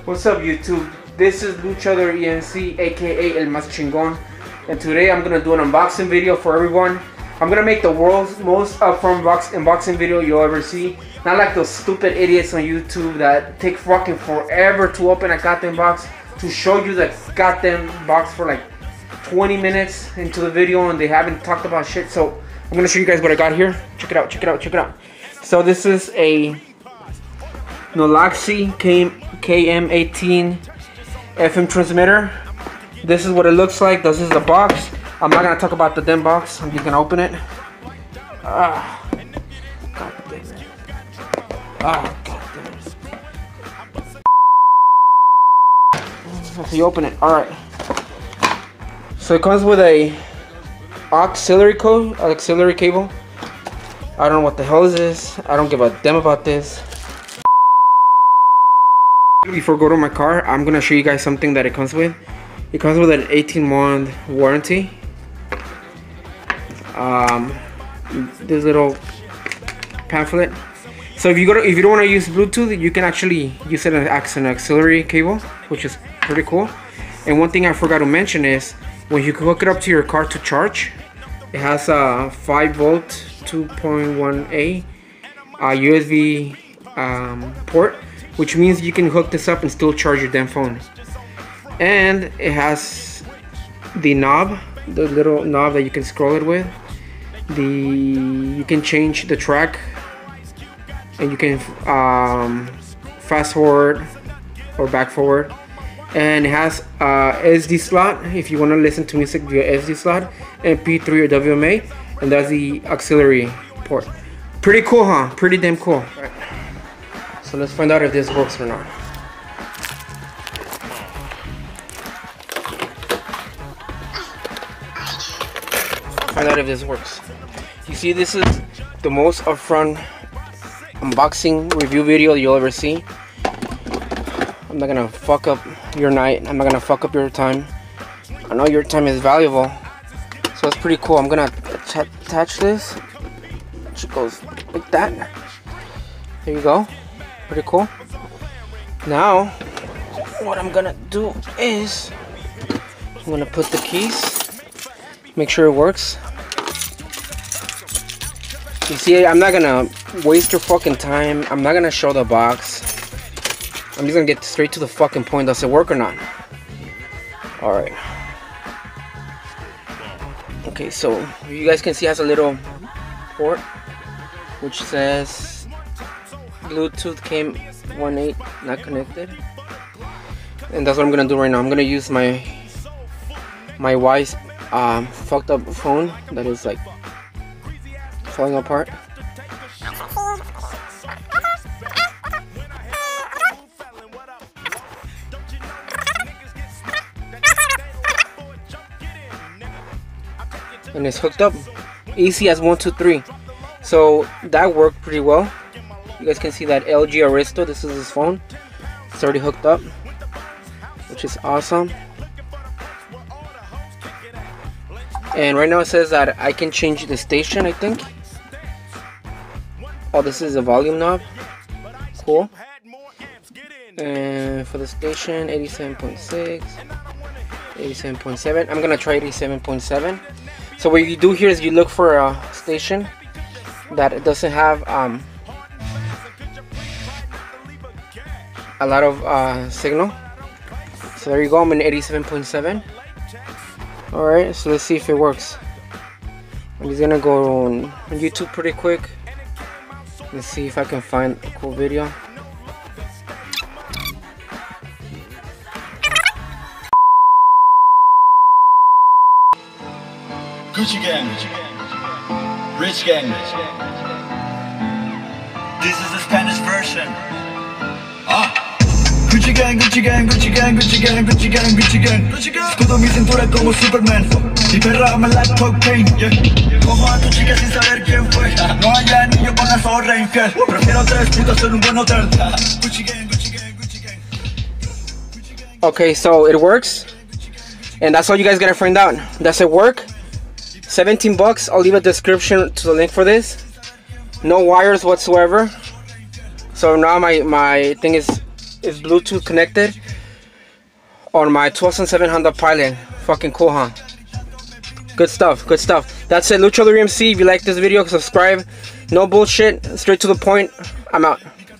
What's up, YouTube? This is Luchador ENC, aka El Mas Chingon, and today I'm gonna do an unboxing video for everyone. I'm gonna make the world's most upfront unboxing video you'll ever see. Not like those stupid idiots on YouTube that take fucking forever to open a goddamn box, to show you the goddamn box for like 20 minutes into the video and they haven't talked about shit. So I'm gonna show you guys what I got here. Check it out, check it out, check it out. So this is a Nolaxi KM18 FM transmitter. This is what it looks like. This is the box. I'm not gonna talk about the damn box. I'm just gonna open it. God damn it. God damn it. So you open it. Alright. So it comes with a auxiliary cable. I don't know what the hell is this. I don't give a damn about this. Before I go to my car, I'm gonna show you guys something that it comes with. It comes with an 18-month warranty. This little pamphlet. So if you don't want to use Bluetooth, you can actually use it as an auxiliary cable, which is pretty cool. And one thing I forgot to mention is when you hook it up to your car to charge, it has a 5-volt 2.1A USB port, which means you can hook this up and still charge your damn phone. And it has the knob, the little knob that you can scroll it with. You can change the track, and you can fast forward or back forward. And it has a SD slot if you want to listen to music via SD slot, MP3 or WMA, and that's the auxiliary port. Pretty cool, huh? Pretty damn cool. Right. So let's find out if this works or not. Find out if this works. You see, this is the most upfront unboxing review video you'll ever see. I'm not gonna fuck up your night. I'm not gonna fuck up your time. I know your time is valuable, so it's pretty cool. I'm gonna attach this. It goes like that. There you go. Pretty cool. Now, what I'm gonna do is I'm gonna put the keys. Make sure it works. You see, I'm not gonna waste your fucking time. I'm not gonna show the box. I'm just gonna get straight to the fucking point. Does it work or not? Alright. Okay, so you guys can see it has a little port which says Bluetooth KM18 not connected. And that's what I'm gonna do right now. I'm gonna use my wife's fucked up phone that is like falling apart. And it's hooked up easy as 1, 2, 3. So that worked pretty well. You guys can see that LG Aristo. This is his phone. It's already hooked up, which is awesome. And right now it says that I can change the station, I think. Oh, this is a volume knob. Cool. And for the station, 87.6, 87.7. I'm gonna try 87.7. So what you do here is you look for a station that doesn't have a lot of signal. So there you go. I'm in 87.7. Alright, so let's see if it works. I'm just gonna go on YouTube pretty quick. Let's see if I can find a cool video. Gucci gang, rich gang. This is the Spanish version. Gucci gang, Gucci gang, Gucci gang, Gucci gang, Gucci gang, Gucci gang. Escudo mi cintura como Superman. Mi perra me like cocaine. Cojo a tu chica sin saber quién fue. No hay anillo con la zorra infiel. Prefiero 3 putas en un buen hotel. Gucci gang, Gucci gang, Gucci gang. Okay, so it works, and that's all you guys gotta find out. Does it work? 17 bucks. I'll leave a description to the link for this. No wires whatsoever. So now my thing is is Bluetooth connected on my 2007 Honda Pilot. Fucking cool, huh? Good stuff, good stuff. That's it, Luchador EMC. If you like this video, subscribe. No bullshit, straight to the point. I'm out.